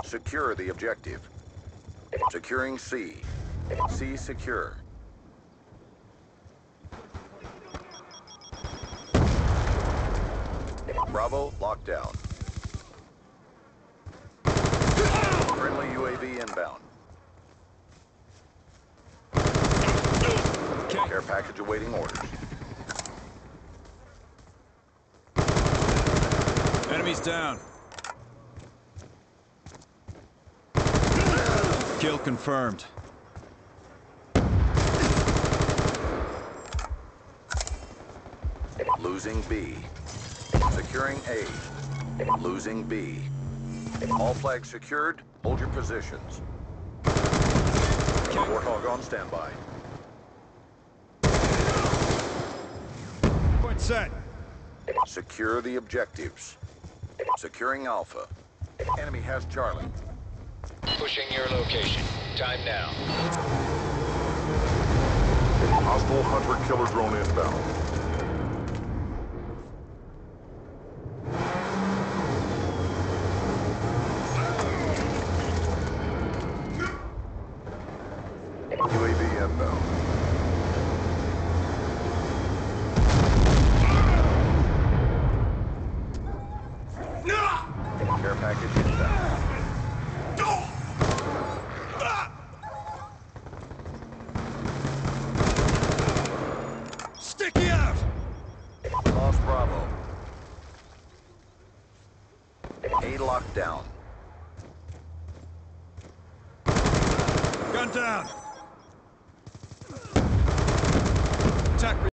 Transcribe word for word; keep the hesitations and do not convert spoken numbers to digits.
Secure the objective. Securing C. C secure. Bravo locked down. Friendly U A V inbound. Care package awaiting orders. Enemies down. Kill confirmed. Losing B. Securing A. Losing B. All flags secured. Hold your positions. Warthog on standby. Point set. Secure the objectives. Securing Alpha. Enemy has Charlie. Pushing your location. Time now. Hostile hunter-killer drone inbound. U A V inbound. Care package inbound. Sticky out! Lost Bravo. A locked down. Gun down! Attack